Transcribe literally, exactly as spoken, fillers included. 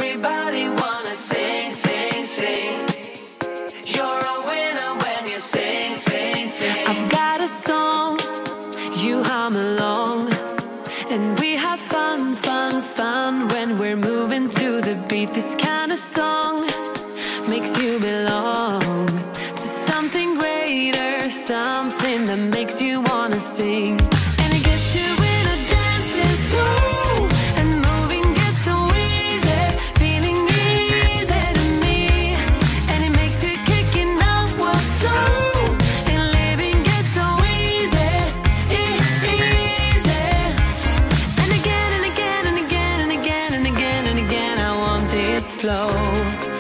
Everybody wanna sing, sing, sing. You're a winner when you sing, sing, sing. I've got a song, you hum along, and we have fun, fun, fun when we're moving to the beat. This kind of song makes you belong to something greater, something that makes you wanna sing. And it gets you in a dancing flow, and moving gets so easy, feeling easy to me. And it makes you kicking out what's slow, and living gets so easy, e- easy. And again and again and again and again and again and again, I want this flow.